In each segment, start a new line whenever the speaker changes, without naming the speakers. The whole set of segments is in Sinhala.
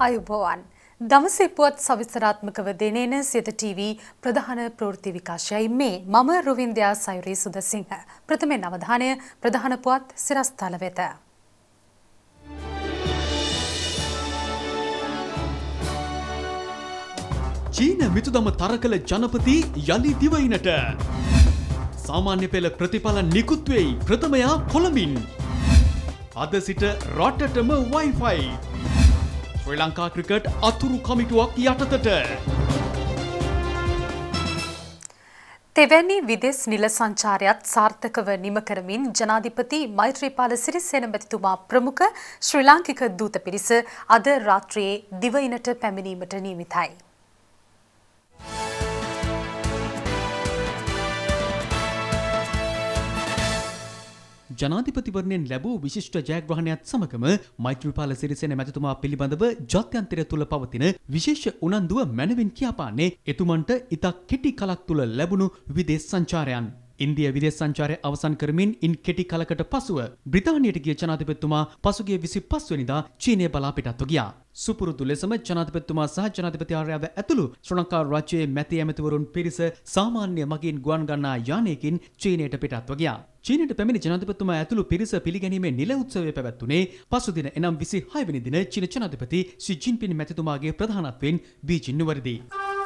අයුබෝවන් දවසේ පුවත් සවිස්තරාත්මකව දෙනේන සිත ටීවී ප්‍රධාන ප්‍රවෘත්ති විකාශයයි මේ මම රුවින්ද්‍යා සයුරී සුදසිංහ ප්‍රථමයෙන් අවධානය ප්‍රධාන පුවත් සිරස්තල වෙත
චීන මිතුදම තරකල ජනපති යලි දිවයිනට සාමාන්‍ය පෙළ ප්‍රතිඵල නිකුත් වෙයි ප්‍රථමයා කොළඹින් අද සිට රටටම Wi-Fi ශ්‍රී ලංකා ක්‍රිකට් අතුරු කමිටුවක් යටතට
තෙවැනි විදේශ නිල සංචාරයත් සාර්ථකව නිම කරමින් ජනාධිපති මෛත්‍රීපාල සිරිසේන මැතිතුමා ප්‍රමුඛ ශ්‍රී ලාංකික දූත පිරිස අද රාත්‍රියේ දිවයිනට පැමිණීමට නියමිතයි.
ජනාධිපතිවරණයෙන් ලැබූ විශිෂ්ට ජයග්‍රහණයත් සමගම මෛත්‍රීපාල සිරිසේන මැතිතුමා පිළිබඳව ජාත්‍යන්තරය තුළ පවතින විශේෂ උනන්දුව මැනවින් කියාපාන්නේ එතුමන්ට ඉතා කෙටි කලක් තුළ ලැබුණු විදේශ සංචාරයන්. ඉන්දිය විදේශ සංචාරය අවසන් කරමින් ඉන් කෙටි කලකට පසුව බ්‍රිතාන්‍යයට ගිය ජනාධිපතිතුමා පසුගිය 25 වෙනිදා චීනය බලා පිටත්ව ගියා. සුපුරුදු ලෙසම ජනාධිපතිතුමා සහ ජනාධිපති ආර්යව ඇතුළු ශ්‍රී ලංකා රාජ්‍යයේ මැති ඇමතිවරුන් පිරිස සාමාන්‍ය මගින් ගුවන් ගන්නා යානයකින් චීනයට පිටත්ව ගියා. චීනයට පැමිණි ජනාධිපතිතුමා ඇතුළු පිරිස පිළිගැනීමේ නිල උත්සවය පැවැත්වුණේ පසුදින එනම් 26 වෙනි දින චීන ජනාධිපති ෂී ජින්පින් මැතිතුමාගේ ප්‍රධානත්වයෙන් බීජිං නුවරදී.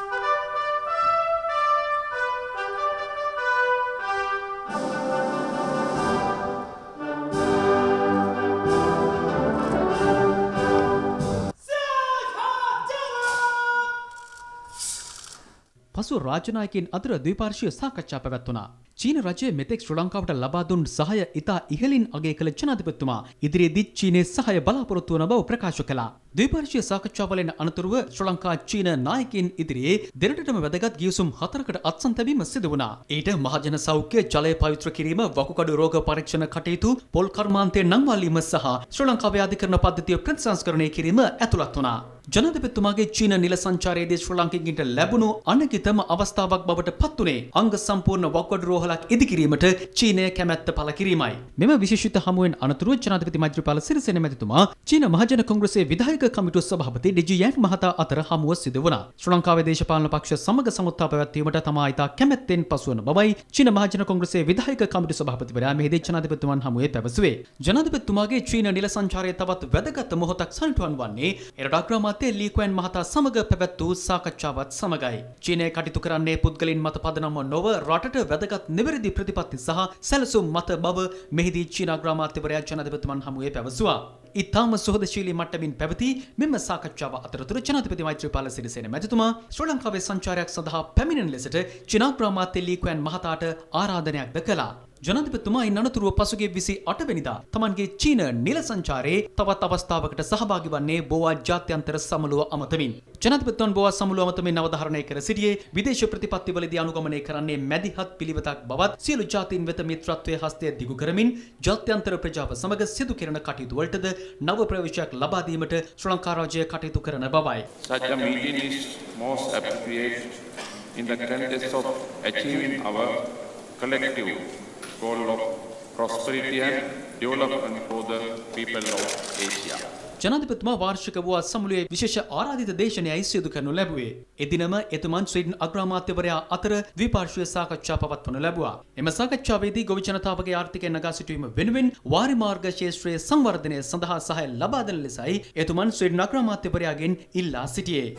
පසු රාජනායකයන් අතර ද්විපාර්ශ්වීය සාකච්ඡා පැවැත්වුණා. චීන රජය මෙතෙක් ශ්‍රී ලංකාවට ලබා දුන් සහාය ඉතා ඉහළින් අගය කළ ජනාධිපතිතුමා ඉදිරියේදී චීනයේ සහාය බලාපොරොත්තු වන බව ප්‍රකාශ කළා. ද්විපාර්ශ්වීය සාකච්ඡාවලින් අනතුරුව ශ්‍රී ලංකා චීන නායකයන් ඉදිරියේ දෙරටටම වැදගත් ගිවිසුම් 4කට අත්සන් තැබීම සිදු වුණා. ඊට මහජන සෞඛ්‍ය, ජලය පවිත්‍ර කිරීම, වකුගඩු රෝග පරීක්ෂණ කටයුතු, පොල් කර්මාන්තයේ නංවාලීම සහ ශ්‍රී ලංකාවේ අධිකරණ පද්ධතිය ප්‍රතිසංස්කරණය කිරීම ඇතුළත් වුණා. ජනාධිපතිතුමාගේ චීන නිල සංචාරයේදී ශ්‍රී ලාංකිකයින්ට ලැබුණු අනගිතම අවස්ථාවක් බවට පත්ුනේ අංග සම්පූර්ණ වකුගඩු රෝහලක් ඉදිකිරීමට චීනය කැමැත්ත පළ කිරීමයි. මෙම විශේෂිත හමුවෙන් අනතුරුව ජනාධිපති මෛත්‍රීපාල සිරිසේන මැතිතුමා චීන මහජන කොංග්‍රසයේ විධායක කමිටුව සභාපති ඩිජි යැන් මහතා අතර හමුව සිදු වුණා. ශ්‍රී ලංකාවේ දේශපාලන පක්ෂ සමග සමුත්තා පැවැත්වීමට තමා ඉතා කැමැත්තෙන් පසුවන බවයි චීන මහජන කොංග්‍රසයේ විධායක කමිටු සභාපතිවරයා මෙහිදී ජනාධිපතිතුමන් හමුවේ පැවසුවේ. ජනාධිපතිතුමාගේ චීන නිල සංචාරයේ තවත් වැදගත් මොහොතක් සනිටුවන් වන්නේ එරට අග්‍රාමාත්‍ය ලී ක්වැන් මහතා සමග පැවැත් වූ සාකච්ඡාවත් සමගයි. චීනය කටයුතු කරන්නේ පුද්ගලින් මත පදනම නොව රටට වැදගත් නිවැරදි ප්‍රතිපත්ති සහ සැලසුම් මත බව මෙහිදී චීන අග්‍රාමාත්‍යවරයා ජනාධිපතිතුමන් හමුවේ පැවසුවා. ඉතාම සුහදශීලී මට්ටමින් පැවති මෙම සාකච්ඡාව අතරතුර ජනාධිපති මෛත්‍රීපාල සිරිසේන මැතිතුමා ශ්‍රී ලංකාවේ සංචාරයක් සඳහා පැමිණෙන ලෙසට චීන අග්‍රාමාත්‍ය ලී ක්වැන් මහතාට ආරාධනයක්ද කළා. ජනාධිපතිතුමා ඉන් අනතුරුව පසුගිය 28 වෙනිදා තමන්ගේ චීන නිල සංචාරයේ තවත් අවස්ථාවකට සහභාගී වන්නේ බෝවා ජාත්‍යන්තර සමුළුව අමතමින්. ජනාධිපතිතුමන් බෝවා සමුළුව අමතමින් අවධාරණය කර සිටියේ විදේශ ප්‍රතිපත්තිවලදී අනුගමනය කරන්නේ මැදිහත් පිළිවෙතක් බවත් සියලු ජාතීන් වෙත මිත්‍රත්වයේ හස්තය දිගු කරමින් ජාත්‍යන්තර ප්‍රජාව සමග සිදු කෙරෙන කටයුතු වලටද නව ප්‍රවේශයක් ලබා දීමට ශ්‍රී ලංකා රාජ්‍යය කටයුතු කරන බවයි.
Such a meeting is most appropriate in the context of achieving our collective goal of prosperity and development for the people of Asia.
ජනාධිපතිතුමා වාර්ෂික වූ සමුළුවේ විශේෂ ආරාධිත දේශනයයි සිදු කරනු ලැබුවේ. එදිනම එතුමන් ස්වීඩන් අග්‍රාමාත්‍යවරයා අතර ද්විපාර්ශ්වීය සාකච්ඡා පවත්වනු ලැබුවා. එම සාකච්ඡාවේදී ගොවි ජනතාවගේ ආර්ථිකය නගා සිටුවීම වෙනුවෙන් වාරි මාර්ග ක්ෂේත්‍රයේ සංවර්ධනය සඳහා සහාය ලබා දෙන ලෙසයි එතුමන් ස්වීඩන් අග්‍රාමාත්‍යවරයාගෙන් ඉල්ලා සිටියේ.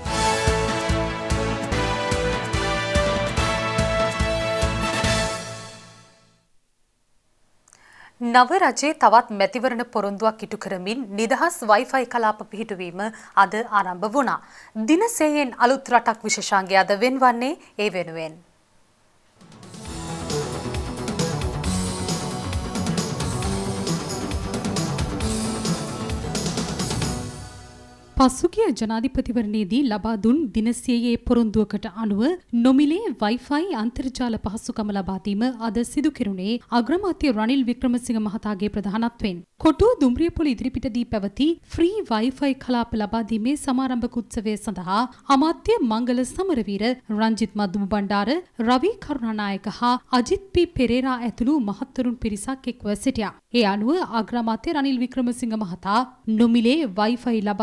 නව රජයේ තවත් මැතිවරණ පොරොන්දුවක් ඉටු කරමින් නිදහස් Wi-Fi කලාප පිහිටුවීම අද ආරම්භ වුණා. දිනසේයෙන් අලුත් රටක් විශේෂාංගය අද වෙන්වන්නේ ඒ වෙනුවෙන්.
පසුගිය ජනාධිපතිවරණයේදී ලබා දුන් දිනසියයේ පොරොන්දුවකට අනුව නොමිලේ Wi-Fi අන්තර්ජාල පහසුකම ලබා දීම අද සිදු කෙරුණේ අග්‍රාමාත්‍ය රනිල් වික්‍රමසිංහ මහතාගේ ප්‍රධානත්වයෙන්. කොටුව දුම්රියපොළ ඉදිරිපිටදී පැවති ෆ්‍රී Wi-Fi කලාප ලබා දීමේ සමාරම්භක උත්සවය සඳහා අමාත්‍ය මංගල සමරවීර, රංජිත් මදුමු බණ්ඩාර, රවි කරුණානායක හා අජිත් පී පෙරේරා ඇතුළු මහත්වරුන් පිරිසක් එක්ව සිටියා. ඒ අනුව අග්‍රාමාත්‍ය රනිල් වික්‍රමසිංහ මහතා නොමිලේ Wi-Fi ලබා දීම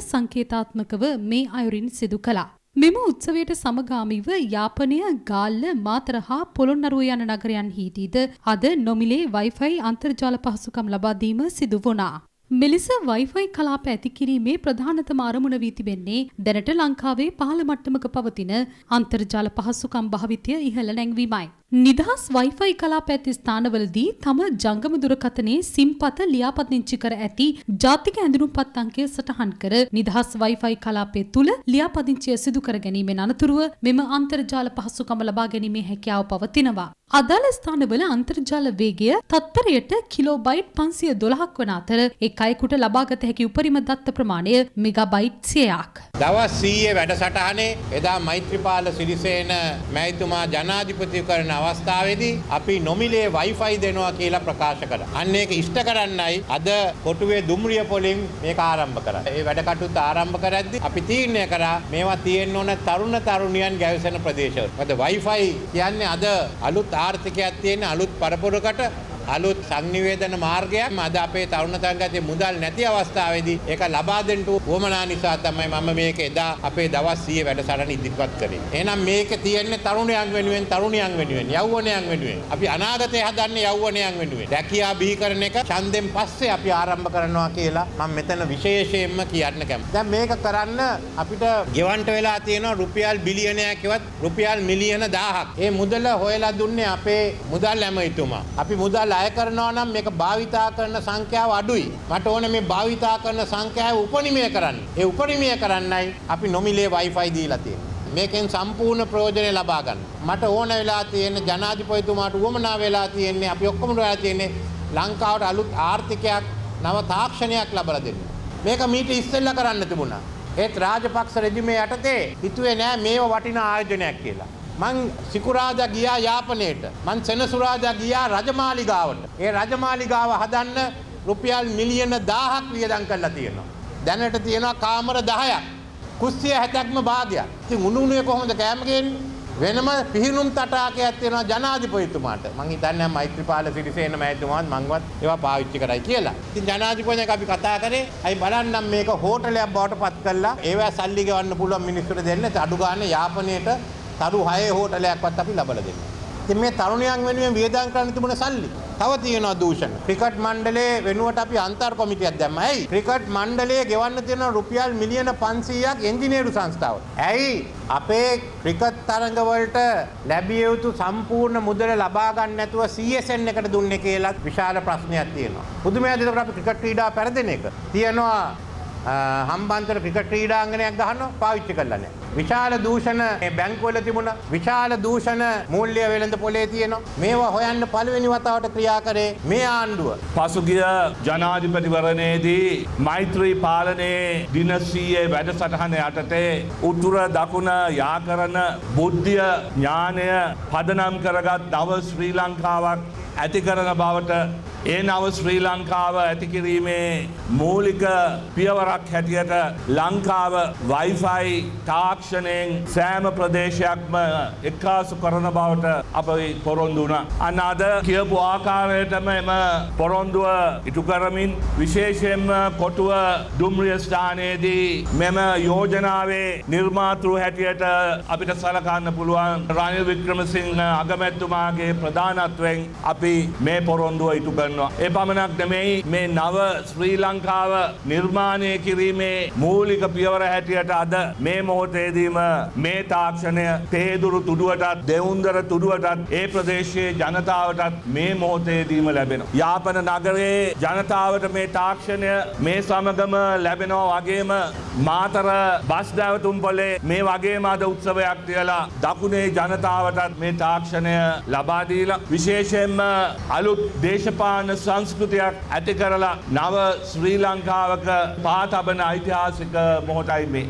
සංකේතාත්මකව මේ අයුරින් සිදු කළා. මෙම උත්සවයට සමගාමීව යාපනය, ගාල්ල, මාතර හා පොළොන්නරුව යන නගරයන්හිදීද අද නොමිලේ Wi-Fi අන්තර්ජාල පහසුකම් ලබා දීම සිදු වුණා. මෙලෙස Wi-Fi කලාප ඇති කිරීමේ ප්‍රධානතම අරමුණ වී තිබෙන්නේ දැනට ලංකාවේ පහළ මට්ටමක පවතින අන්තර්ජාල පහසුකම් භාවිතය ඉහළ නැංවීමයි. නිදහස් Wi-Fi කලාප ඇති ස්ථානවලදී තම ජංගම දුරකථනයේ සිම්පත ලියාපදිංචි කර ඇති ජාතික ඇඳුම්පත් අංකය සටහන් කර නිදහස් Wi-Fi කලාපය තුල ලියාපදිංචිය සිදු කර ගැනීමෙන් අනතුරුව මෙම අන්තර්ජාල පහසුකම ලබා ගැනීමේ හැකියාව පවතිනවා. අදාළ ස්ථානවල අන්තර්ජාල වේගය තත්පරයට කිලෝබයිට් 512ක් වන අතර එක් අයෙකුට ලබාගත හැකි උපරිම දත්ත ප්‍රමාණය මෙගාබයිට් 100ක්.
දවස් 100 වැඩසටහනේ එදා මෛත්‍රීපාල සිරිසේන මැතිතුමා ජනාධිපති කරන අවස්ථාවේදී අපි නොමිලේ Wi-Fi දෙනවා කියලා ප්‍රකාශ කළා. අන්න ඒක ඉෂ්ට කරන්නයි අද කොටුවේ දුම්රිය පොලින් මේක ආරම්භ කරා. මේ වැඩ කටයුත්ත ආරම්භ කරද්දී අපි තීරණය කරා මේවා තියෙන්න ඕන තරුණ තරුණියන් ගැවසෙන ප්‍රදේශවල. මොකද Wi-Fi කියන්නේ අද අලුත් ආර්ථිකයක් තියෙන අලුත් පරපුරකට අලුත් සංනිවේදන මාර්ගයක්. අද අපේ තරුණ තරගයේ මුදල් නැති අවස්ථාවේදී ඒක ලබා දෙන්න උවමනා නිසා තමයි මම මේක එදා අපේ දවස් 100 වැඩසටහන ඉදිරිපත් කළේ. එහෙනම් මේක තියෙන්නේ තරුණයන් වෙනුවෙන්, තරුණියන් වෙනුවෙන්, යෞවනයන් වෙනුවෙන්. අපි අනාගතය හදන්නේ යෞවනයන් වෙනුවෙන්. රැකියා බිහි කරන එක ඡන්දෙන් පස්සේ අපි ආරම්භ කරනවා කියලා මම මෙතන විශේෂයෙන්ම කියන්න කැමතියි. දැන් මේක කරන්න අපිට ගෙවන්න වෙලා තියෙනවා රුපියල් බිලියනයක් ඉවත් රුපියල් මිලියන 1000ක්. ඒ මුදල හොයලා දුන්නේ අපේ මුදල් ඇමතිතුමා. අපි මුදල් අය කරනවා නම් මේක භාවිතා කරන සංඛ්‍යාව අඩුයි. මට ඕනේ මේ භාවිතා කරන සංඛ්‍යාව උපරිමය කරන්න. ඒ උපරිමය කරන්නයි අපි නොමිලේ Wi-Fi දීලා තියෙන්නේ. මේකෙන් සම්පූර්ණ ප්‍රයෝජනෙ ලබා ගන්න. මට ඕන වෙලා තියෙන ජනාධිපතිතුමාට උවමනා වෙලා තියෙන්නේ අපි ඔක්කොම වෙලා තියෙන්නේ ලංකාවට අලුත් ආර්ථිකයක්, නව තාක්ෂණයක් ලබා දෙන්න. මේක මීට ඉස්සෙල්ලා කරන්න තිබුණා. ඒත් රාජපක්ෂ රෙජිමේ යටතේ හිතුවේ නෑ මේව වටිනා ආයෝජනයක් කියලා. මං සිකුරාදා ගියා යාපනයට. මං සෙනසුරාදා ගියා රජමාලිගාවට. ඒ රජමාලිගාව හදන්න රුපියල් මිලියන 1000ක් වියදම් කරලා තියෙනවා. දැනට තියෙනවා කාමර 10ක්. කුස්සිය 70ක්ම භාගයක්. ඉතින් උණුනේ කොහොමද කෑම ගේන්නේ? වෙනම පිහිනුම් තටාකයක් තියෙනවා ජනාධිපතිතුමාට. මං හිතන්නේ මෛත්‍රීපාල සිරිසේන මහත්මයාත් මංවත් ඒවා පාවිච්චි කරයි කියලා. ඉතින් ජනාධිපතිතුමාත් අපි කතා කරේ අයි බලන්නම් මේක හෝටලයක් බවට පත් කළා. ඒවා සල්ලි ගෙවන්න පුළුවන් මිනිස්සුන්ට දෙන්න. අඩු ගන්න යාපනයේට තරු 6 හෝටලයක්වත් අපි ලබලා දෙනවා. ඉතින් මේ තරුණයන් වෙනුවෙන් වියදම් කරන්න තිබුණ සල්ලි. තව තියෙනවා දූෂණ. ක්‍රිකට් මණ්ඩලයේ වෙනුවට අපි අන්තර් කොමිටියක් දැම්මා. ඇයි? ක්‍රිකට් මණ්ඩලයේ ගෙවන්න තියෙන රුපියල් මිලියන 500ක් එන්ජිනේරු සංස්ථාවට. ඇයි? අපේ ක්‍රිකට් තරඟ වලට ලැබිය යුතු සම්පූර්ණ මුදල ලබා ගන්න නැතුව CSN එකට දුන්නේ කියලා විශාල ප්‍රශ්නයක් තියෙනවා. පුදුමයක්ද ඒකට අපි ක්‍රිකට් ක්‍රීඩා පෙරදෙන එක. තියෙනවා හම්බන්තොට ක්‍රිකට් ක්‍රීඩාංගණයක් ගහනවා පාවිච්චි කරලා නැහැ. විශාල දූෂණ බැංකුවල තිබුණා. විශාල දූෂණ මූල්‍ය වෙළඳ පොලේ තියෙනවා. මේවා හොයන්න පළවෙනි වතාවට ක්‍රියා කරේ මේ ආණ්ඩුව.
පසුගිය ජනාධිපතිවරණයේදී මෛත්‍රී පාලනයේ දින 100 වැඩසටහන යටතේ උතුර දකුණ යාකරන බුද්ධිය ඥානය පදනම් කරගත් නව ශ්‍රී ලංකාවක් ඇති කරන බවට ඒ නව ශ්‍රී ලංකාව ඇති කිරීමේ මූලික පියවරක් හැටියට ලංකාව Wi-Fi තාක්ෂණයෙන් සෑම ප්‍රදේශයක්ම එක්කාසු කරන බවට අපි පොරොන්දු වුණා. අන්න අද කියපු ආකාරයටම එම පොරොන්දුව ඉටු කරමින් විශේෂයෙන්ම කොටුව දුම්රිය ස්ථානයේදී මෙම යෝජනාවේ නිර්මාතෘ හැටියට අපිට සලකන්න පුළුවන් රනිල් වික්‍රමසිංහ අගමැතිතුමාගේ ප්‍රධානත්වයෙන් අපි මේ පොරොන්දුව ඉටු කරනවා. ඒ පමණක් නෙමෙයි මේ නව ශ්‍රී ලංකාව නිර්මාණය කිරීමේ මූලික පියවර හැටියට අද මේ මොහොතේදීම මේ තාක්ෂණය තේදුරු තුඩුවටත් දෙවුන්දර තුඩුවටත් ඒ ප්‍රදේශයේ ජනතාවටත් මේ මොහොතේදීම ලැබෙනවා. යාපන නගරයේ ජනතාවට මේ තාක්ෂණය මේ සමගම ලැබෙනවා වගේම මාතර බස් නැවතුම්පොලේ මේ වගේම අද උත්සවයක් තියලා දකුණේ ජනතාවටත් මේ තාක්ෂණය ලබා දීලා විශේෂයෙන්ම අලුත් දේශපාලන සංස්කෘතියක් ඇති කරලා නව ශ්‍රී ලංකාවක පා තබන ඓතිහාසික මොහොතයි මේ.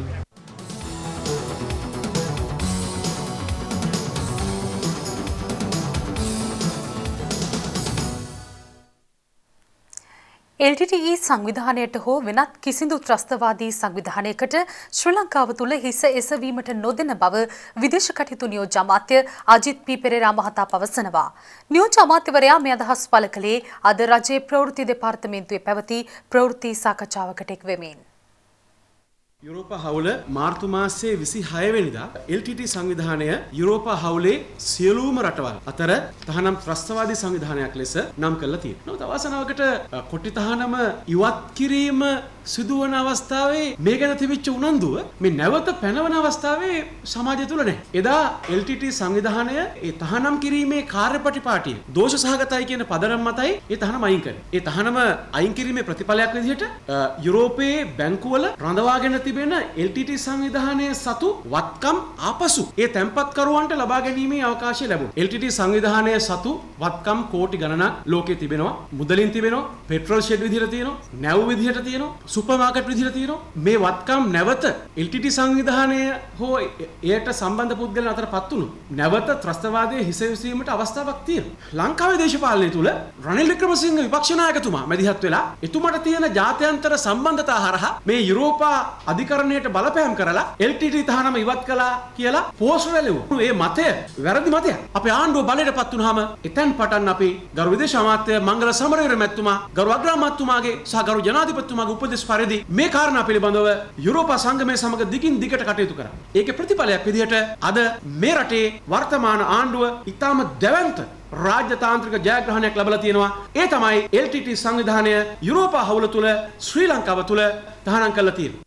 LTTE සංවිධානයට හෝ වෙනත් කිසිදු ත්‍රස්තවාදී සංවිධානයකට ශ්‍රී ලංකාව තුළ හිස එසවීමට නොදෙන බව විදේශ කටයුතු නියෝජ්‍ය අමාත්‍ය අජිත් පී පෙරේරා මහතා පවසනවා. නියෝජ්‍ය අමාත්‍යවරයා මේ අදහස් පළ කළේ අද රජයේ ප්‍රවෘත්ති දෙපාර්තමේන්තුවේ පැවති ප්‍රවෘත්ති සාකච්ඡාවකට එක් වෙමින්.
යුරෝපා හවුල මාර්තු මාසයේ 26 වෙනිදා LTT සංවිධානය යුරෝපා හවුලේ සියලුම රටවල් අතර තහනම් ත්‍රස්තවාදී සංවිධානයක් ලෙස නම් කරලා තියෙනවා. නමුත් අවසානවකට කොටි තහනම ඉවත් කිරීම සිදුවන අවස්ථාවේ මේ ගැන තිබිච්ච උනන්දුව මේ නැවත පැනවන අවස්ථාවේ සමාජය තුල නැහැ. එදා LTT සංවිධානය ඒ තහනම් කිරීමේ කාර්යපටිපාටිය දෝෂ සහගතයි කියන පදනම මතයි ඒ තහනම අයින් කරේ. ඒ තහනම අයින් කිරීමේ ප්‍රතිඵලයක් විදිහට යුරෝපයේ බැංකුවල රඳවාගෙන තිබෙන LTT සංවිධානයේ සතු වත්කම් ආපසු ඒ තැන්පත්කරුවන්ට ලබා ගැනීමේ අවකාශය ලැබුණා. LTT සංවිධානයේ සතු වත්කම් කෝටි ගණනක් ලෝකේ තිබෙනවා. මුදලින් තිබෙනවා, පෙට්‍රල් ෂෙඩ් විදිහට තියෙනවා, නැව් විදිහට තියෙනවා, සුපර් මාකට් විදිහට තියෙනවා. මේ වත්කම් නැවත LTT සංවිධානය හෝ එයට සම්බන්ධ පුද්ගලයන් අතරපත් වුණු නැවත ත්‍රස්තවාදයේ හිස විසීමට අවස්ථාවක් තියෙනවා. ලංකාවේ දේශපාලනය තුල රනිල් වික්‍රමසිංහ විපක්ෂ නායකතුමා මැදිහත් වෙලා එතුමාට තියෙන ජාත්‍යන්තර සම්බන්ධතා හරහා මේ යුරෝපා අධිකරණයට බලපෑම් කරලා LTT තහනම ඉවත් කළා කියලා පෝස්ට් වැළුවා. මේ මතය වැරදි මතයක්. අපේ ආණ්ඩුව බලයටපත් වුනහම එතෙන් පටන් අපි ගරු විදේශ අමාත්‍ය මංගල සමරවීර මැතිතුමා, ගරු අග්‍රාමාත්‍යතුමාගේ සහ ගරු ජනාධිපතිතුමාගේ උපදෙස් පරිදි මේ කාරණා පිළිබඳව යුරෝපා සංගමය සමග දිගින් දිගට කටයුතු කරා. ඒකේ ප්‍රතිඵලයක් විදිහට අද මේ රටේ වර්තමාන ආණ්ඩුව ඉතාම දැවැන්ත රාජ්‍යතාන්ත්‍රික ජයග්‍රහණයක් ලැබලා තියෙනවා. ඒ තමයි LTT සංවිධානය යුරෝපා හවුල තුල ශ්‍රී ලංකාව තුල තහනම් කරලා තියෙන්නේ.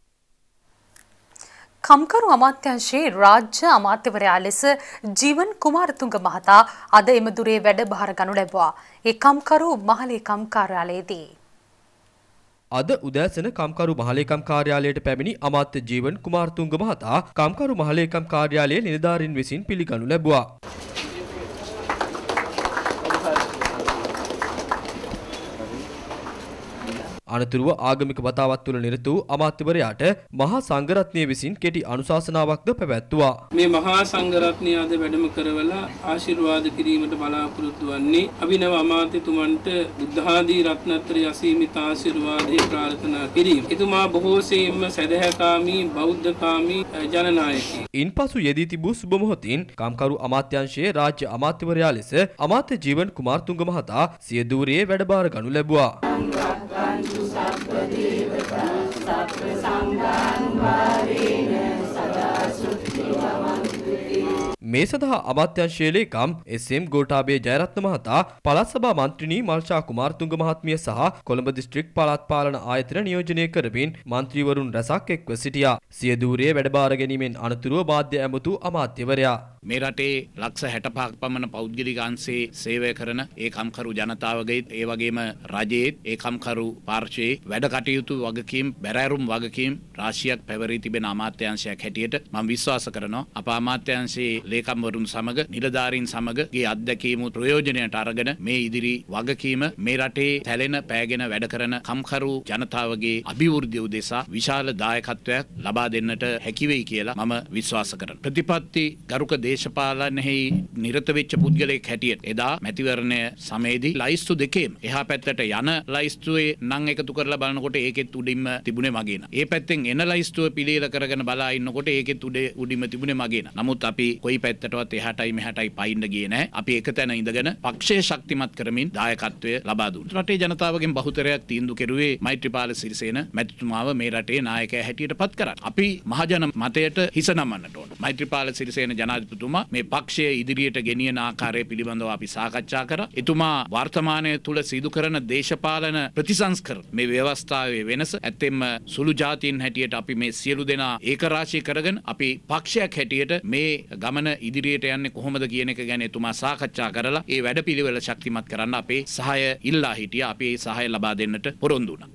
කම්කරු අමාත්‍යාංශයේ රාජ්‍ය අමාත්‍යවරයා ලෙස ජීවන් කුමාරතුංග මහතා අද එමදුරේ වැඩභාර ගනු ලැබුවා. ඒ කම්කරු මහලේකම් කාර්යාලයේදී
අද උදෑසන කම්කරු මහලේකම් කාර්යාලයට පැමිණි අමාත්‍ය ජීවන් කුමාරතුංග මහතා කම්කරු මහලේකම් කාර්යාලයේ නිලධාරීන් විසින් පිළිගනු ලැබුවා. අනතුරුව ආගමික වතාවත් තුළ නිරත වූ අමාත්‍යවරයාට මහා සංඝරත්නය විසින් කෙටි අනුශාසනාවක්ද පැවැත්වුවා.
මේ මහා සංඝරත්නය අද වැඩම කරවලා ආශිර්වාද කිරීමට බලාපොරොත්තු වන්නේ අභිනව අමාත්‍යතුමන්ට බුද්ධාදී රත්නත්‍රය අසීමිත ආශිර්වාදයේ ප්‍රාර්ථනා කිරීම. එතුමා බොහෝසෙයින්ම සදහැකාමී බෞද්ධකාමී ජනනායකයෙක්. ඉන්පසු යෙදී තිබූ සුබ මොහොතින් කම්කරු අමාත්‍යාංශයේ රාජ්‍ය අමාත්‍යවරයා ලෙස අමාත්‍ය ජීවන් කුමාරතුංග මහතා සිය ධූරයේ වැඩබාර ගනු ලැබුවා. මේ සඳහා අමාත්‍යාංශයේ ලේකම් එස්.එම්. ගෝඨාභය ජයරත්න මහතා, පළාත් සභා මන්ත්‍රිණී මල්ෂා කුමාරතුංග මහත්මිය සහ කොළඹ දිස්ත්‍රික් පළාත් පාලන ආයතන නියෝජනය කරමින් මන්ත්‍රීවරුන් රැසක් එක්ව සිටියා. සිය ධූරයේ වැඩබාර ගැනීමෙන් අනතුරුව මාධ්‍ය ඇමතු අමාත්‍යවරයා
මේ රටේ ලක්ෂ 65ක් පමණ පෞද්ගලික අංශයේ සේවය කරන ඒ කම්කරු ජනතාවගේ ඒ වගේම රජයේ ඒ කම්කරු පාර්ශ්වයේ වැඩ කටයුතු වගකීම් බැරෑරුම් වගකීම් රාශියක් පැවරී තිබෙන අමාත්‍යාංශයක් හැටියට මම විශ්වාස කරනවා අප අමාත්‍යාංශයේ ලේකම්වරුන් සමග නිලධාරීන් සමගගේ අත්දැකීම් ප්‍රයෝජනයට අරගෙන මේ ඉදිරි වගකීම මේ රටේ තැලෙන පෑගෙන වැඩ කරන කම්කරු ජනතාවගේ අභිවෘද්ධිය උදෙසා විශාල දායකත්වයක් ලබා දෙන්නට හැකි වෙයි කියලා මම විශ්වාස කරනවා. ප්‍රතිපත්ති ගරුක දේශපාලනයෙහි නිරත වෙච්ච පුද්ගලයෙක් හැටියට එදා මැතිවරණය සමයේදී ලයිස්තු දෙකේම එහා පැත්තට යන ලයිස්තුවේ නම් එකතු කරලා බලනකොට ඒකෙත් උඩින්ම තිබුණේ මගේ නම. ඒ පැත්තෙන් එන ලයිස්තුව පිළියෙල කරගෙන බලා ඉන්නකොට ඒකෙත් උඩින්ම තිබුණේ මගේ නම. නමුත් අපි කොයි පැත්තටවත් එහාටයි මෙහාටයි පයින්න ගියේ නැහැ. අපි එක තැන ඉඳගෙන පක්ෂය ශක්තිමත් කරමින් දායකත්වය ලබා දුන්නා. රටේ ජනතාවගෙන් බහුතරයක් තීන්දුව කෙරුවේ මෛත්‍රීපාල සිරිසේන මැතිතුමාව මේ රටේ නායකයා හැටියට පත් කරන්න. අපි මහජන මතයට හිස නමන්නට ඕන. මෛත්‍රීපාල සිරිසේන ජනාධිපති මේ පක්ෂය ඉදිරියට ගෙනියන ආකාරය පිළිබඳව අපි සාකච්ඡා කරා. එතුමා වර්තමානයේ තුල සිදු කරන දේශපාලන ප්‍රතිසංස්කරණ මේ ව්‍යවස්ථාවේ වෙනස ඇත්තෙන්ම සුළු ජාතීන් හැටියට අපි මේ සියලු දෙනා ඒකරාශී කරගෙන අපි පක්ෂයක් හැටියට මේ ගමන ඉදිරියට යන්නේ කොහොමද කියන එක ගැන එතුමා සාකච්ඡා කරලා ඒ වැඩපිළිවෙල ශක්තිමත් කරන්න අපේ සහාය ඉල්ලා හිටියා. අපි ඒ සහාය ලබා දෙන්නට පොරොන්දු වුණා.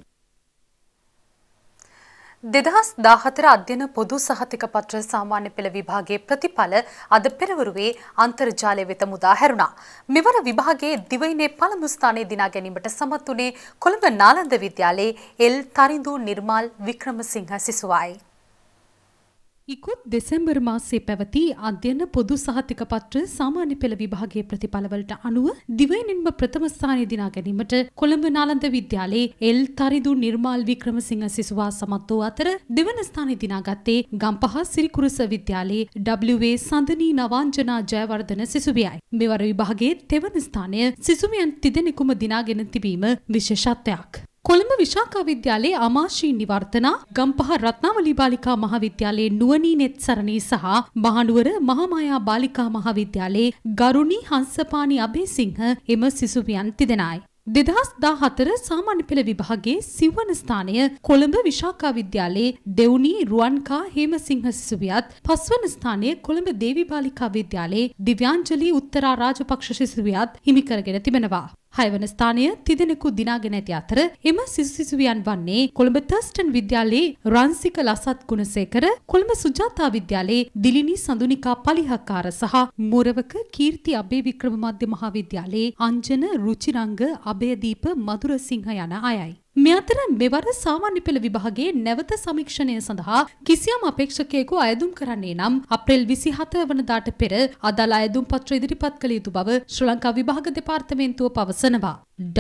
2014 අධ්‍යයන පොදු සහතික පත්‍ර සාමාන්‍ය පෙළ විභාගයේ ප්‍රතිඵල අද පෙරවරුවේ අන්තර්ජාලය වෙත මුදා හැරුණා. මෙවර විභාගයේ දිවයිනේ පළමු ස්ථානයේ දිනා ගැනීමට සමත් වුණේ කොළඹ නාලන්ද විද්‍යාලයේ එල් තරිඳු නිර්මාල් වික්‍රමසිංහ සිසුවායි.
ඉකුත් දෙසැම්බර් මාසයේ පැවති අධ්‍යයන පොදු සහතික පත්‍ර සාමාන්‍ය පෙළ විභාගයේ ප්‍රතිඵලවලට අනුව දිවයිනින්ම ප්‍රථම ස්ථානය දිනා ගැනීමට කොළඹ නාලන්ද විද්‍යාලයේ එල් තරිඳු නිර්මාල් වික්‍රමසිංහ සිසුවා සමත් වූ අතර දෙවන ස්ථානය දිනාගත්තේ ගම්පහ සිරිකුරුස විද්‍යාලයේ W.A. සඳනී නවාංජනා ජයවර්ධන සිසුවියයි. මෙවර විභාගයේ තෙවන ස්ථානය සිසුවියන් තිදෙනෙකුම දිනාගෙන තිබීම විශේෂත්වයක්. කොළඹ විශාකා විද්‍යාලයේ අමාශී නිවර්තන ගම්පහ රත්නාවලි බාලිකා මහාවිද්‍යාලයේ නුවණී නෙත් සරණී සහ මහනුවර මහාමායා බාලිකා මහාවිද්‍යාලයේ ගරුණී හංසපාණි අබේසිංහ එම සිසුවියන් තිදෙනයි. 2014 සාමාන්‍ය පෙළ විභාගයේ සිව්වන ස්ථානය කොළඹ විශාකා විද්‍යාලයේ දෙවුනි රුවන්කා හේමසිංහ සිසුවියත්, පස්වන ස්ථානය කොළඹ දේවි බාලිකා විද්‍යාලයේ දිව්‍යාංජලි උත්තරා රාජපක්ෂ සිසුවියත් හිමි කරගෙන තිබෙනවා. 6 වන ස්ථානය තිදෙනෙකු දිනාගෙන ඇති අතර එම සිසුවියන් වන්නේ කොළඹ තර්ස්ටන් විද්‍යාලයේ රන්සික ලසත් ගුණසේකර, කොළඹ සුජාතා විද්‍යාලයේ දිලිනි සඳුනිකා පලිහක්කාර සහ මුරවක කීර්ති අබේවික්‍රම මධ්‍ය මහාවිද්‍යාලයේ අංජන රුචිරංග අබේදීප මధుරසිංහ යන අයයි. මේ අතර මෙවර සාමාන්‍ය පෙළ විභාගයේ නැවත සමීක්ෂණය සඳහා කිසියම් අපේක්ෂකයෙකු අයදුම් කරන්නේ නම් අප්‍රේල් 27 වනදාට පෙර අදාළ අයදුම් පත්‍ර ඉදිරිපත් කළ යුතු බව ශ්‍රී ලංකා විභාග දෙපාර්තමේන්තුව පවසනවා.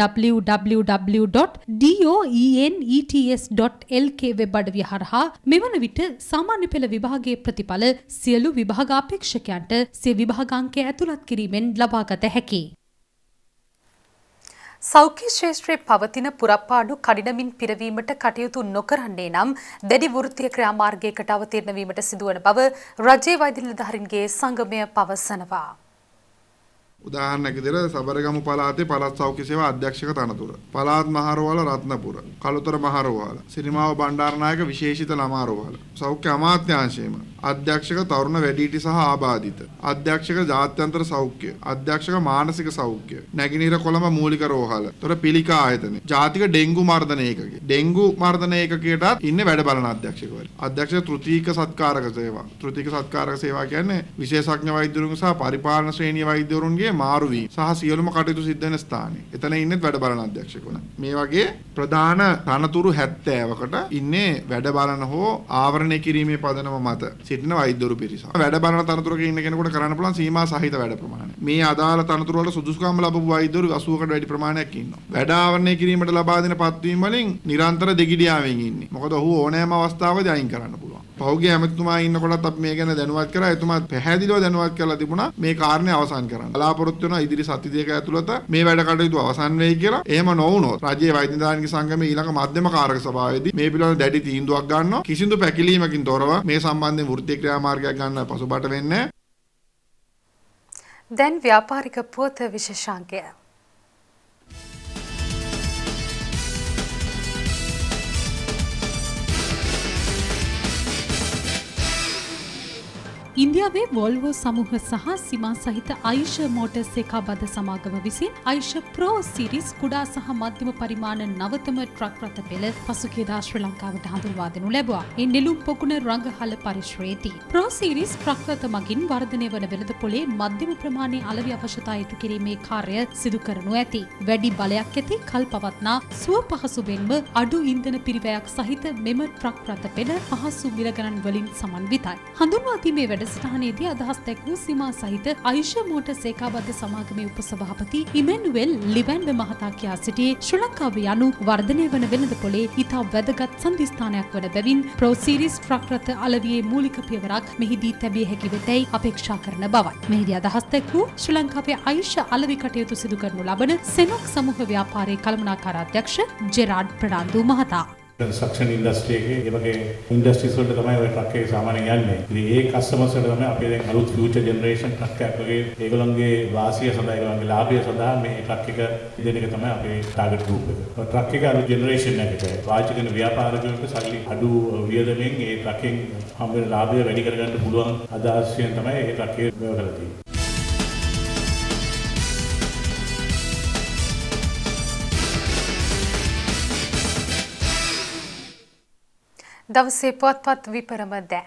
www.doenets.lk වෙබ් අඩවිය හරහා මෙවන විට සාමාන්‍ය පෙළ විභාගයේ ප්‍රතිඵල සියලු විභාග අපේක්ෂකයන්ට සිය විභාගාංකය ඇතුළත් කිරීමෙන් ලබාගත හැකියි.
සෞඛ්‍ය ශාස්ත්‍රයේ පවතින පුරප්පාඩු කඩිනමින් පිරවීමට කටයුතු නොකරන්නේ නම් දැඩි වෘත්තීය ක්‍රියාමාර්ගයකට අවතීර්ණ වීමට සිදුවන බව රජයේ වෛද්‍ය නිලධාරීන්ගේ සංගමය පවසනවා.
උදාහරණයක් විදිහට සබරගමු පළාතේ පළාත් සෞඛ්‍ය සේවා අධ්‍යක්ෂක තනතුර, පළාත් මහරෝහල රත්නපුර, කළුතර මහරෝහල, සිරිමාව බණ්ඩාරනායක විශේෂිත ළමා රෝහල, සෞඛ්‍ය අමාත්‍යාංශයේම අධ්‍යක්ෂක තරුණ වැඩිහිටි සහ ආබාධිත, අධ්‍යක්ෂක ජාත්‍යන්තර සෞඛ්‍ය, අධ්‍යක්ෂක මානසික සෞඛ්‍ය, නැගිනහිර කොළඹ මූලික රෝහල, තොර පිළිකා ආයතන, ජාතික ඩෙන්ගු මර්ධන ඒකකය, ඩෙන්ගු මර්ධන ඒකකයටත් ඉන්නේ වැඩ බලන අධ්‍යක්ෂකවරු, අධ්‍යක්ෂක තෘතීක සත්කාරක සේවා. තෘතීක සත්කාරක සේවා කියන්නේ විශේෂඥ වෛද්‍යවරුන් සහ පරිපාලන ශ්‍රේණිය වෛද්‍යවරුන්ගේ මාරු වීම සහ සියලුම කටයුතු සිද්ධ වෙන ස්ථානේ. එතන ඉන්නේ වැඩ බලන අධ්‍යක්ෂකවරු. මේ වගේ ප්‍රධාන තනතුරු 70කට ඉන්නේ වැඩ බලන හෝ ආවරණය කිරීමේ පදනම මත සිටින වෛද්‍යවරු පිරිස. වැඩ බලන තනතුරක ඉන්න කෙනෙකුට කරන්න පුළුවන් සීමා සහිත වැඩ ප්‍රමාණය. මේ අදාළ තනතුරු වල සුදුසුකම් ලැබපු වෛද්‍යවරු 80කට වැඩි ප්‍රමාණයක් ඉන්නවා. වැඩ ආවරණය කිරීමට ලබා දෙන පත්වීම් වලින් නිරන්තර දෙගිඩියාවෙන් ඉන්නේ. මොකද ඔහු ඕනෑම අවස්ථාවකදී අයින් කරන්න පුළුවන්. පෞද්ගලික ඇමතුමා ඉන්නකොටත් අපි මේ ගැන දැනුවත් කරා. එතුමා පැහැදිලිව දැනුවත් කරලා තිබුණා මේ කාරණේ අවසන් කරන්න. බලාපොරොත්තු වෙනවා ඉදිරි සති දෙක ඇතුළත මේ වැඩ කටයුතු අවසන් වෙයි කියලා. එහෙම නොවුනොත් රජයේ වෛද්‍ය නිලධාරීන්ගේ සංගමයේ ඊළඟ මධ්‍යම කාරක සභාවේදී මේ පිළිබඳව දැඩි තීන්දුවක් ගන්නවා. කිසිදු පැකිලීමකින් තොරව මේ සම්බන්ධයෙන් වෘත්තීය ක්‍රියාමාර්ගයක් ගන්න පසුබට වෙන්නේ.
දැන් ව්‍යාපාරික පුවත විශේෂාංකය.
ඉන්දියාවේ වෝල්වෝ සමූහ සහ සිමා සහිත ආයුෂ මෝටර්ස් ඒකාබද්ධ සමාගම විසින් ආයුෂ ප්‍රෝ සීරීස් කුඩා සහ මධ්‍යම පරිමාණ නවතම ට්‍රක් රථ පෙළ පසුගියදා ශ්‍රී ලංකාවට හඳුන්වා දෙනු ලැබුවා. ඒ නෙළුම් පොකුණ රංගහල පරිශ්‍රයේදී ප්‍රෝ සීරීස් ට්‍රක් රථ මගින් වර්ධනය වන වෙළඳපොලේ මධ්‍යම ප්‍රමාණයේ අලවි අවශ්‍යතා ඉටු කිරීමේ කාර්ය සිදු කරනු ඇති. වැඩි බලයක් ඇති කල් පවත්නා සුව පහසුවෙන්ම අඩු ඉන්ධන පිරිවැයක් සහිත මෙම ට්‍රක් රථ පෙළ පහසු මිල ගණන් වලින් සමන්විතයි. හඳුන්වා දීමේ වැඩසටහනේදී අදහස් දැක්වූ සීමා සහිත ආයුෂ මෝටර්ස් ඒකාබද්ධ සමාගමේ උපසභාපති ඉමැනුවෙල් ලිවැන්ඩ මහතා කියා සිටියේ ශ්‍රී ලංකාවේ යනු වර්ධනය වන වෙළඳපොලේ ඉතා වැදගත් සන්ධිස්ථානයක් වන බැවින් ප්‍රෝ සීරීස් ට්‍රක් රථ අලවියේ මූලික පියවරක් මෙහිදී තැබිය හැකි වෙතැයි අපේක්ෂා කරන බවයි. මෙහිදී අදහස් දැක්වූ ශ්‍රී ලංකාවේ ආයුෂ අලවි කටයුතු සිදු කරනු ලබන සෙනොක් සමූහ ව්‍යාපාරයේ කළමනාකාර අධ්‍යක්ෂ ජෙරාඩ් ප්‍රනාන්දු මහතා.
कंस्ट्रक्शन इंडस्ट्री के ये वगे इंडस्ट्रीज वोल्ट तमाम ट्रक के सामान याने इधर एक कस्टमर्स वोल्ट तमाम अपने अरुत फ्यूचर जनरेशन ट्रक के अपने एगोलंगे वासिया सदा एगोलंगे लाभिया सदा में ट्रक के देने के तमाम अपने टारगेट ग्रुप है और ट्रक के अरुत जनरेशन ने के आज के व्यापार जो है साली अडू वियदमें ये ट्रकिंग हमें लाभिया रेडी कर गए बुलवान आदासियन तमाम ये ट्रक के व्यवहार
දවසේ පුවත්පත් විපරම දැන්.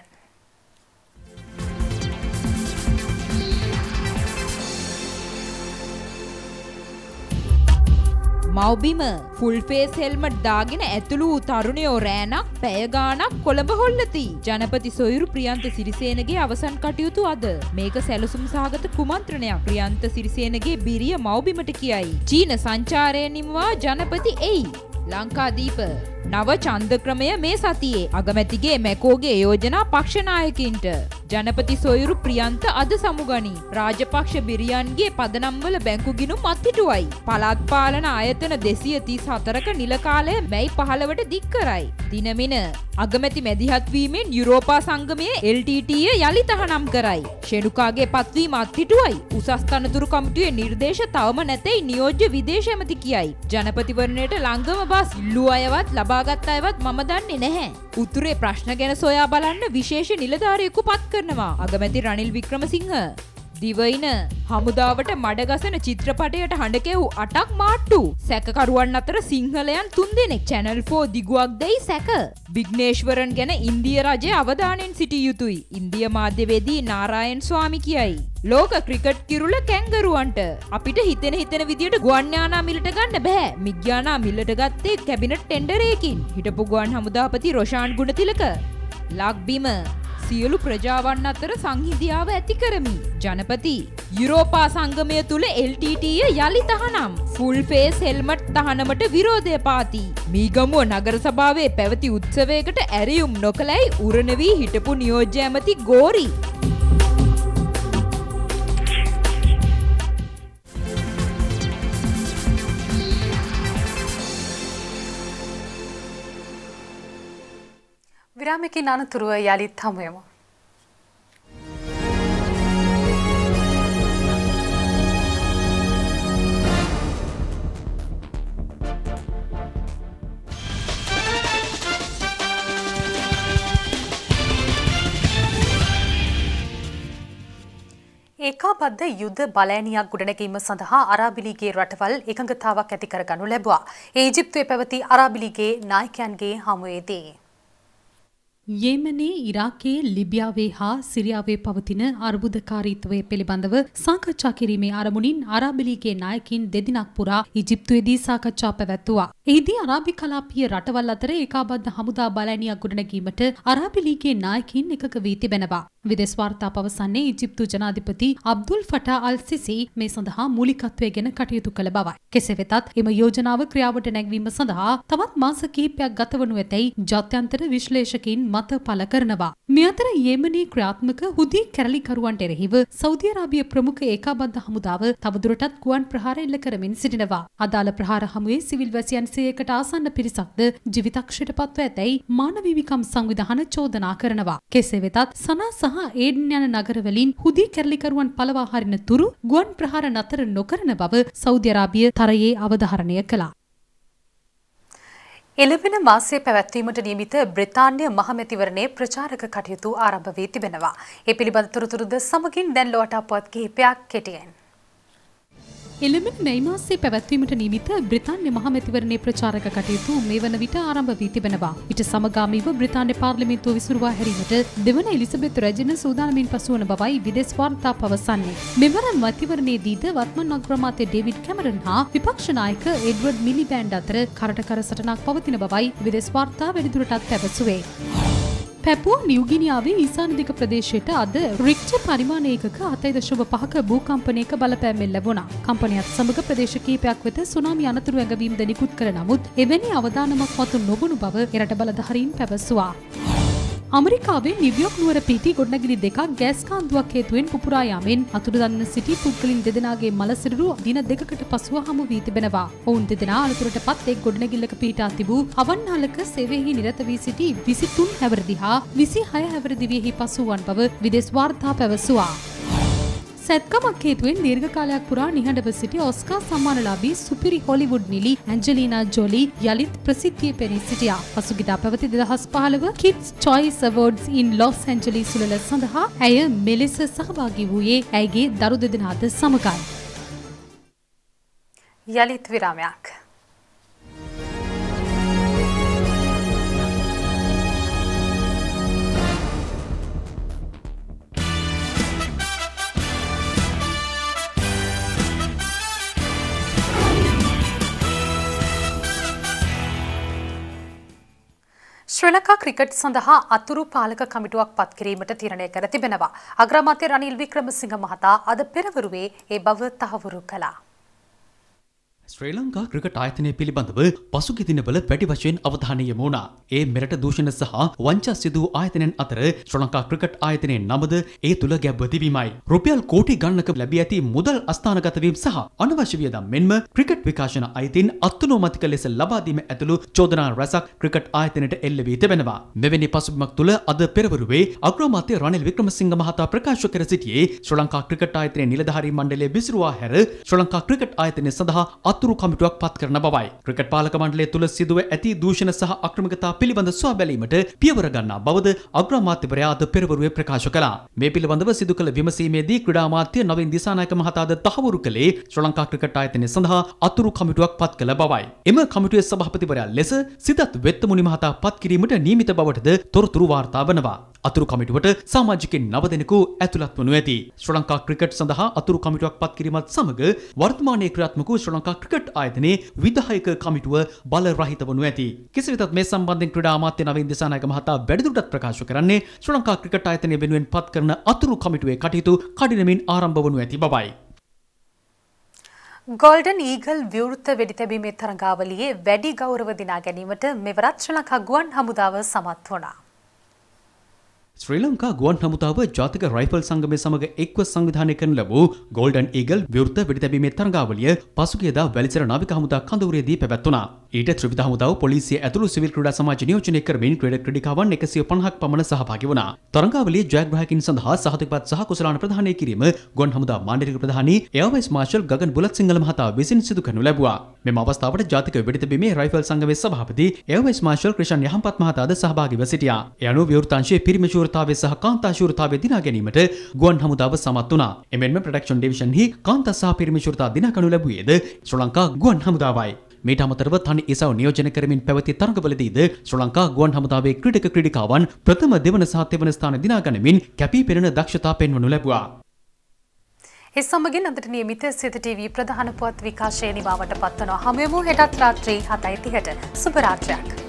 මව්බිම ෆුල් ෆේස් හෙල්මට් දාගෙන ඇතුළු වූ තරුණයෝ රෑනක් පැය ගාණක් කොළඹ හොල්ලති. ජනපති සොයුරු ප්‍රියන්ත සිරිසේනගේ අවසන් කටයුතු අද. මේක සැලසුම් සහගත කුමන්ත්‍රණයක්. ප්‍රියන්ත සිරිසේනගේ බිරිය මව්බිමට කියයි. චීන සංචාරය නිමවා ජනපති එයි. ලංකාදීප නව ඡන්ද ක්‍රමය මේ සතියේ අගමැතිගේ මැකෝගේ යෝජනා පක්ෂ නායකින්ට. ජනපති සොයුරු ප්‍රියන්ත අද සමුගනි. රාජපක්ෂ බිරියන්ගේ පදනම්වල බැංකු ගිණුම් අත්හිටුවයි. පළාත් පාලන ආයතන 234ක නිල කාලය මැයි 15ට දික් කරයි. දිනමින අගමැති මැදිහත් වීමෙන් යුරෝපා සංගමයේ LTTE යලි තහනම් කරයි. ෂෙනුකාගේ පත්වීම අත්හිටුවයි. උසස් තනතුරු කමිටුවේ නිර්දේශ තවම නැතයි නියෝජ්‍ය විදේශ ඇමති කියයි. ජනපතිවරණයට ළඟම බස් ඉල්ලූ අයවත් ලබාගත් අයවත් මම දන්නේ නැහැ. උතුරේ ප්‍රශ්න ගැන සොයා බලන්න විශේෂ නිලධාරියෙකු පත් කරනවා. අගමැති රනිල් වික්‍රමසිංහ. දිවයින හමුදාවට මඩගසන චිත්‍රපටයට හඬ කෙව් 8ක් මාට්ටු. සැකකරුවන් අතර සිංහලයන් 3 දෙනෙක්. channel 4 දිගුවක් දෙයි සැක. විග්නේශ්වරන් ගැන ඉන්දිය රජය අවධානයෙන් සිටිය යුතුයි. ඉන්දිය මාධ්‍යවේදී නාරායන් ස්වාමි කියයි. ලෝක ක්‍රිකට් කිරුළ කැංගරුවන්ට අපිට හිතෙන විදියට ගුවන් යානා මිලට ගන්න බෑ. මිග්යානා මිලට ගත්තේ කැබිනට් ටෙන්ඩරයකින්. හිටපු ගුවන් හමුදාපති රොෂාන් ගුණතිලක. ලක්බිම සියලු ප්‍රජාවන් අතර සංහිඳියාව ඇති කරමි. ජනපති යුරෝපා සංගමය තුල LTTE යලි තහනම්. ෆුල් ෆේස් හෙල්මට් තහනමට විරෝධය පාති. මීගමුව නගර සභාවේ පැවති උත්සවයකට ඇරියුම් නොකලයි උරණ වී හිටපු නියෝජ්‍ය ඇමති ගෝරි.
විරාමකින් අනතුරුව යලිත් හමුවෙමු. ඒකාබද්ධ යුද බලෑනියක් ගොඩනැගීම සඳහා අරාබි ලීගයේ රටවල් එකඟතාවක් ඇති කරගනු ලැබුවා. ඒ ඊජිප්තුවේ පැවති අරාබි ලීගයේ නායකයන්ගේ හමුවේදී
යෙමනේ ඉරාකයේ ලිබියාවේ හා සිරියාවේ පවතින අර්බුදකාරීත්වය පිළිබඳව සාකච්ඡා කිරීමේ අරමුණින් අරාබි ලීගයේ නායකින් දෙදිනක් පුරා ඊජිප්තුවේදී සාකච්ඡා පැවැත්වුවා. එහිදී අරාබි කලාපීය රටවල් අතර ඒකාබද්ධ හමුදා බලෑනියක් ගොඩනැගීමට අරාබි ලීගයේ නායකින් එකක වී තිබෙනවා. විදේශ වාර්තා පවසන්නේ ඊජිප්තු ජනාධිපති අබ්දුල් ෆටා අල් සිසි මේ සඳහා මූලිකත්වය ගැන කටයුතු කළ බවයි. කෙසේ වෙතත් එම යෝජනාව ක්‍රියාවට නැංවීම සඳහා තවත් මාස කිහිපයක් ගතවනු ඇතැයි ජාත්‍යන්තර විශ්ලේෂකයින් මත පළ කරනවා. මේ අතර යෙමනී ක්‍රියාත්මක හුදි කැරලිකරුවන්ට එරෙහිව සෞදි අරාබිය ප්‍රමුඛ ඒකාබද්ධ හමුදාව තවදුරටත් ගුවන් ප්‍රහාර එල්ල කරමින් සිටිනවා. අදාළ ප්‍රහාර හමුවේ සිවිල් වැසියන් 100කට ආසන්න පිරිසක්ද ජීවිතක්ෂයට පත්ව ඇතැයි මානව හිමිකම් සංවිධාන චෝදනා කරනවා. කෙසේ වෙතත් සනා සහ ඒඩන් යන නගරවලින් හුදි කැරලිකරුවන් පළවා හරින තුරු ගුවන් ප්‍රහාර නතර නොකරන බව සෞදි අරාබිය තරයේ අවධාරණය කළා.
එළවෙන මාසයේ පැවැත්වීමට නියමිත බ්‍රිතාන්‍ය මහමැතිවරණයේ ප්‍රචාරක කටයුතු ආරම්භ වී තිබෙනවා. ඒ පිළිබඳ තොරතුරුද සමගින් දැන් ලොවට අපවත් කිහිපයක් කෙටියෙන්.
එළඹෙන මැයි මාසයේ පැවැත්වීමට නියමිත බ්‍රිතාන්‍ය මහමැතිවරණයේ ප්‍රචාරක කටයුතු මේ වන විට ආරම්භ වී තිබෙනවා. ඊට සමගාමීව බ්‍රිතාන්‍ය පාර්ලිමේන්තුව විසුරුවා හැරීමට දෙවන එලිසබෙත් රැජින සූදානමින් පසු වන බවයි විදේශ වාර්තා පවසන්නේ. මෙවර මැතිවරණයේදීද වත්මන් අග්‍රාමාත්‍ය ඩේවිඩ් කැමරන් හා විපක්ෂ නායක එඩ්වඩ් මිලිබෑන්ඩ් අතර කරට කර සටනක් පවතින බවයි විදේශ වාර්තා වැඩිදුරටත් පැවසුවේ. පැපුවා නිව්ගිනියාවේ ඊසානදික ප්‍රදේශයට අද රික්ටර් පරිමාණ ඒකක 7.5ක භූකම්පනයක බලපෑම් ලැබුණා. කම්පනයත් සමග ප්‍රදේශ කිහිපයක් වෙත සුනාමි අනතුරු ඇඟවීම්ද නිකුත් කර නමුත් එවැනි අවදානමක් මතු නොවුණු බව එරට බලධාරීන් පැවසුවා. අමරිකාවේ නිව්යෝක් නුවර පිහිටි ගොඩනැගිලි දෙකක් ගෑස් කාන්දුවක් හේතුවෙන් පුපුරා යාමෙන් අතුරුදන්ව සිටි පුද්ගලින් දෙදෙනාගේ මලසිරුරු දින දෙකකට පසුව හමු වී තිබෙනවා. ඔවුන් දෙදෙනා අනතුරටපත් එක් ගොඩනැගිල්ලක පිහිටා තිබූ අවන්නාලක සේවයෙහි නිරත වී සිටි 23 හැවිරිදි හා 26 හැවිරිදිවියෙහි පසුවන් බව විදේශ වාර්තා පැවසුවා. සැත්කමක් හේතුවෙන් දීර්ඝ කාලයක් පුරා නිහඬව සිටි ඔස්කා සම්මානලාභී සුපිරි හොලිවුඩ් නිලි ඇන්ජලිනා ජොලි යලිත් ප්‍රසිද්ධියේ පෙනී සිටියා. පසුගියදා පැවති 2015 Kids Choice Awards in Los Angeles උළෙල සඳහා ඇය මෙලෙස සහභාගී වූයේ ඇයගේ දරු දෙදෙනාද සමගයි.
යලිත් විරාමයක්. ශ්‍රී ලංකා ක්‍රිකට් සඳහා අතුරු පාලක කමිටුවක් පත් කිරීමට තීරණය කර තිබෙනවා. අග්‍රාමාත්‍ය රනිල් වික්‍රමසිංහ මහතා අද පෙරවරුවේ ඒ බව තහවුරු කළා.
ශ්‍රී ලංකා ක්‍රිකට් ආයතනය පිළිබඳව පසුගිය දිනවල වැඩි වශයෙන් අවධානය යොමු වුණා. ඒ මෙරට දූෂණ සහ වංචා සිදු ආයතනයන් අතර ශ්‍රී ලංකා ක්‍රිකට් ආයතනයේ නමද ඒ තුල ගැබ්ව තිබීමයි. රුපියල් කෝටි ගණනක ලැබී ඇති මුදල් අස්ථානගත වීම සහ අනවශ්‍ය වියදම් මෙන්ම ක්‍රිකට් විකාශන අයිතීන් අත්නෝමතික ලෙස ලබා දීම ඇතුළු චෝදනා රැසක් ක්‍රිකට් ආයතනයට එල්ල වී තිබෙනවා. මෙවැනි පසුබිමක් තුල අද පෙරවරුවේ අග්‍රාමාත්‍ය රනිල් වික්‍රමසිංහ මහතා ප්‍රකාශ කර සිටියේ ශ්‍රී ලංකා ක්‍රිකට් ආයතනයේ නිලධාරී මණ්ඩලය විසිරුවා හැර ශ්‍රී ලංකා ක්‍රිකට් ආයතනය සඳහා අතුරු කමිටුවක් පත් කරන බවයි. ක්‍රිකට් පාලක මණ්ඩලය තුල සිදුව ඇති දූෂණ සහ අක්‍රමිකතා පිළිබඳ සොයා බැලීමට පියවර ගන්නා බවද අග්‍රාමාත්‍යවරයා අද පෙරවරුවේ ප්‍රකාශ කළා. මේ පිළිබඳව සිදු කළ විමසීමේදී ක්‍රීඩා අමාත්‍ය නවීන් දිසානායක මහතාද තහවුරු කළේ ශ්‍රී ලංකා ක්‍රිකට් ආයතනය සඳහා අතුරු කමිටුවක් පත් කළ බවයි. එම කමිටුවේ සභාපතිවරයා ලෙස සිදත් වෙත්තමුනි මහතා පත් කිරීමට නියමිත බවටද තොරතුරු වාර්තා වනවා. අතුරු කමිටුවට සමාජිකයින් 9 දෙනෙකු ඇතුළත් වනු ඇති. ශ්‍රී ලංකා ක්‍රිකට් සඳහා අතුරු කමිටුවක් පත් කිරීමත් සමග වර්තමානයේ ක්‍රියාත්මක වූ ශ්‍රී ලංකා ක්‍රිකට් ආයතනයේ විධායක කමිටුව බල රහිත වනු ඇති. කෙසේ වෙතත් මේ සම්බන්ධයෙන් ක්‍රීඩා අමාත්‍ය නවීන් දිසානායක මහතා වැඩිදුරටත් ප්‍රකාශ කරන්නේ ශ්‍රී ලංකා ක්‍රිකට් ආයතනය වෙනුවෙන් පත් කරන අතුරු කමිටුවේ කටයුතු කඩිනමින් ආරම්භ වනු ඇති බවයි.
ගෝල්ඩන් ඊගල් විවෘත වෙඩිතැබීමේ තරඟාවලියේ වැඩි ගෞරව දිනා ගැනීමට මෙවරත් ශ්‍රී ලංකා ගුවන් හමුදාව සමත් වුණා.
ශ්‍රී ලංකා ගුවන් හමුදාව ජාතික රයිෆල් සංගමය සමග එක්ව සංවිධානය කරන ලැබූ ගෝල්ඩන් ඊගල් විවෘත වෙඩිතැබීමේ තරඟාවලිය පසුගියදා වැලිසර නාවික හමුදා කඳවුරේදී පැවැත්වුණා. ඊට ත්‍රිවිධ හමුදාව පොලිසිය ඇතුළු සිවිල් ක්‍රීඩා සමාජ නියෝජනය කරමින් ක්‍රීඩකවන් 150ක් පමණ සහභාගී වුණා. තරඟාවලියේ ජයග්‍රාහකින් සඳහා සහතිකපත් සහ කුසලාන ප්‍රදානය කිරීම ගුවන් හමුදා මාණ්ඩලික ප්‍රධානී එයාවයිස් මාර්ෂල් ගගන් බුලත්සිංහල මහතා විසින් සිදු කරනු ලැබුවා. මෙම අවස්ථාවට ජාතික වෙඩිතැබීමේ රයිෆල් සංගමයේ සභාපති එයාවයිස් මාර්ෂල් ක්‍රිෂන් යහම්පත් මහතාද සහභාගීව සිටියා. ඒ අනුව විවෘතාංශයේ පිරිමි ශූරතාවය සහ කාන්තා ශූරතාවය දිනා ගැනීමට ගුවන් හමුදාව සමත් වුණා. එමෙන්ම ප්‍රොටෙක්ෂන් ඩිවිෂන්හි කාන්තා සහ පිරිමි ශූරතා දිනා ගනු ලැබුවේද ශ්‍රී ලංකා ගුවන් හමුදාවයි. මීට අමතරව තනි ඉසව් නියෝජනය කරමින් පැවති තරඟවලදීද ශ්‍රී ලංකා ගුවන් හමුදාවේ ක්‍රීඩක ක්‍රීඩිකාවන් ප්‍රථම දෙවන සහ තෙවන ස්ථාන දිනා ගනිමින් කැපී පෙනෙන දක්ෂතා පෙන්වනු ලැබුවා.
ඒ සමගින් අදට නියමිත සිත ටීවී ප්‍රධාන පුවත් විකාශය නිමාවට පත්වනවා. හමුවෙමු හෙටත් රාත්‍රී 7:30ට. සුබ රාත්‍රියක්.